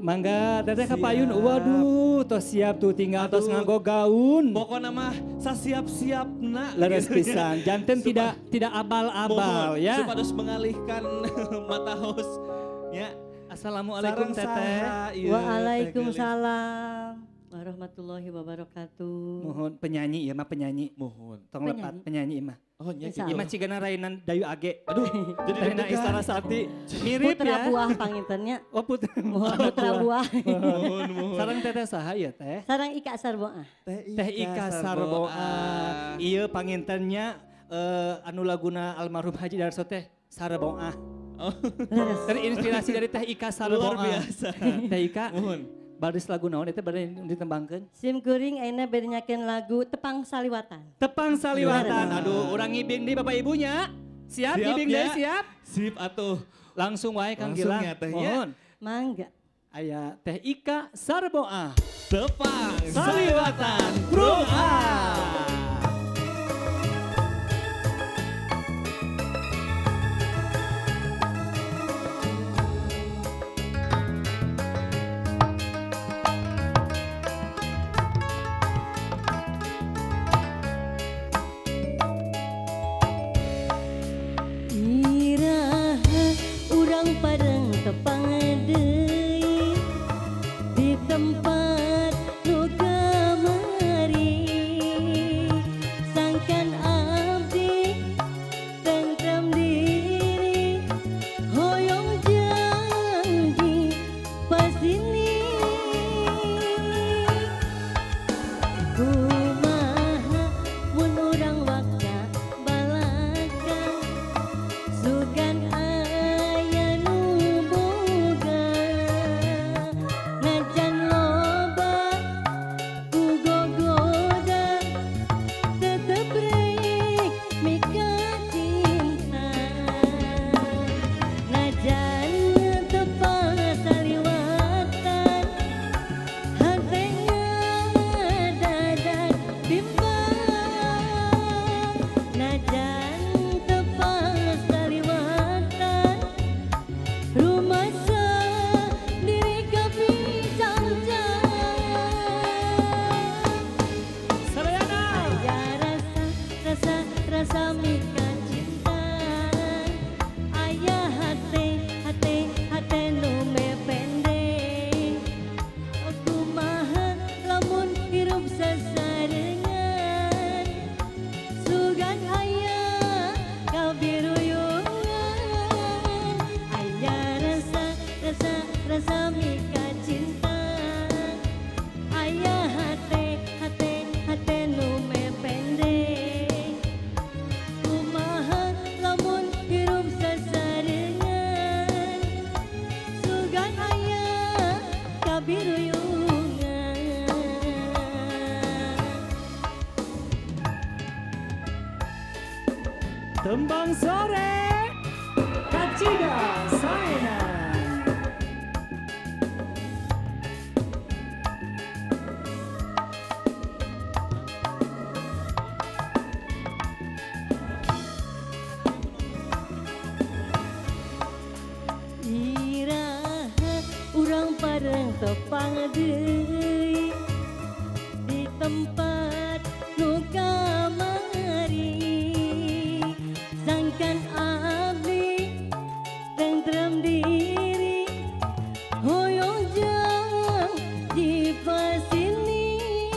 Mangga teteh kapayun, waduh, tos siap tuh tinggal tos nganggo gaun. Pokoknya mah sasiap-siap nak. Leres gitu ya. pisan, janten tidak abal-abal ya. Supados mengalihkan mata host. Ya. Assalamualaikum Sareng teteh. saha, ieu, Waalaikumsalam warahmatullahi wabarakatuh. Mohon penyanyi ya mah penyanyi. Mohon. Tong lepat penyanyi imah. Oh nya. Insya Imah cigana rainan Dayu Age. Aduh, jadi Raina deg-degan. Istana Sati. Mirip Putra ya. buah pangintennya. Oh putra. Putra buah. Mohon. Sareng teteh saha ya teh? Sarang Ika Sarboa. Teh Ika Sarboa. Iya pangintennya anu laguna almarhum Haji Darso teh Sarboa. Oh, Terinspirasi dari Teh Ika Sarboa. luar biasa. Teh Ika. Mohon. Baris lagu naon eta bade ditembangkeun? Sim kuring aina bernyakeun lagu Tepang Saliwatan. Tepang Saliwatan. Iya. Aduh, urang ngibing di Bapak Ibunya. Siap ngibing ya. deui siap? Sip atuh. Langsung wae Kang Langsung Gilang. ya, Teh, ya. Mohon. Mangga. Aya Teh Ika Sarboa. Tepang Saliwatan Grup A. Iraha urang pareng tepang deui di tempat nu kamari sangkan abdi tentrem diri hoyong janji pasini kumaha mun urang wakca balaga sugan aya nu boga najan loba ku gogoda tetep rek mika cinta najan tepang saliwatan hantenya dadak bimbang najan tepang saliwatan rumasa diri kebijaksanaan Sarayana. aya rasa mika cinta aya hate nu mependeng kumaha lamun hirup sasarengan sugan aya kabiruyungan aya rasa mika cinta aya hate nu mependeng kumaha lamun hirup sasarengan sugan aya kabiruyungan. Tembang sore. Kacida Sarayana. Iraha urang pareng tepang deui di tempat nu kamari sangkan abdi tentrem diri hoyong janji pasini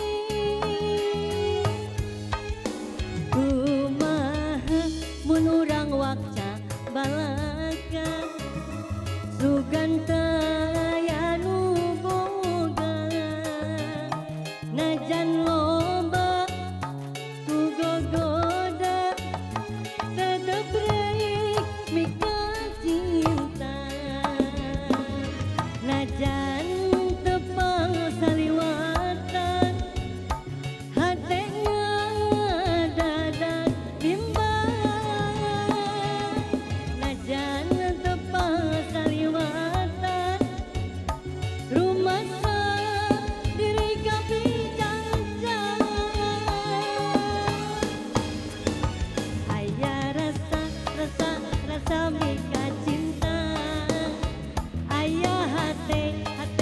kumaha mun urang wakca balaga sugan taya nu boga najan loba ku gogoda tetep rek mika cinta najan tepang saliwatan hatenya dadak bimbang najan tepang saliwatan rumasa diri kebijaksanaan aya rasa mika cinta aya hate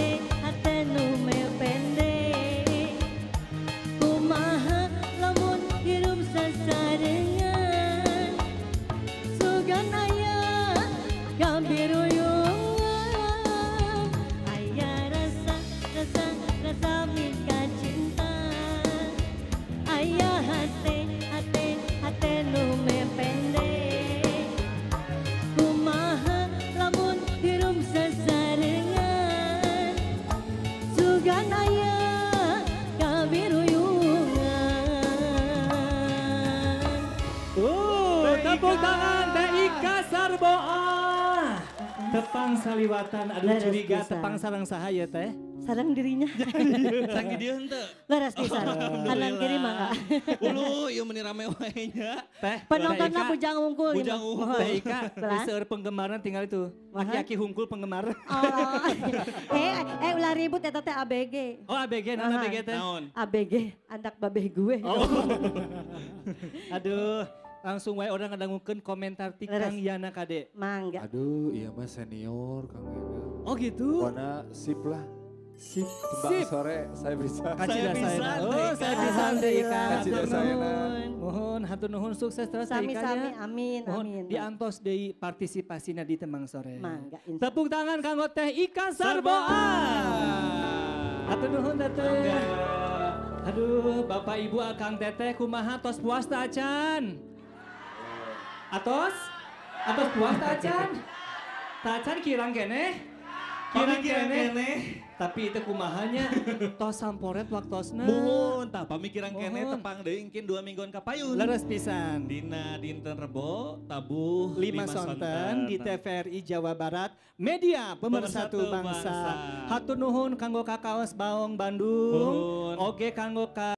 Tepang saliwatan, aduh Leres curiga pisan. tepang sarang sahaya teh. Sarang dirinya. Sangki dia henteu. Leres pisan. Kanan kiri mangga. Ulu ieu meuni rame wae nya. Teh, Penontonnya Teh Ika, bujang unggul. Bujang ini. unggul. Teh Ika, Belah. seueur penggemarna tinggal itu. Aki-aki hungkul penggemar. Oh. Ulah ribut eta teh ABG. Oh ABG, non ABG teh. Naon? ABG, anak babeh gue. Oh. Aduh, langsung wae orang ngadangukeun komentar ti Leres. Kang Yana Kade. Mangga. Aduh, iya mah senior Kang Yana. Oh gitu. Pokoknya sip lah. Sip. Tembang sore saya bisa. Kacida Saya saya. bisa, Oh, Teh saya Ika. bisa Teh Ika. Kacida Hatur saya, nuhun. Mohon hatur nuhun sukses terus Teh Ika Sami-sami, nya. amin, Mohon amin. diantos deui partisipasina di Tembang Sore. Mangga, insya Tepuk tangan kanggo Teh Ika Sarboan. Hatur nuhun Teteh. Aduh, Bapak Ibu Akang Teteh kumaha tos puas tah acan? Atos? Atos puas tah acan? Tah acan kirang keneh? Kirang keneh. Tapi itu kumahanya tos samporet waktosna. Muhun, tah pamikiran kene Mohon. tepang deui engkin 2 mingguan kapayun. Leres pisan. Dina dinten Rebo tabuh 5 sonten di TVRI Jawa Barat, media pemersatu Pemersatu bangsa. bangsa. Hatur nuhun kanggo Kakaos Baong Bandung, Nuhun. oge kanggo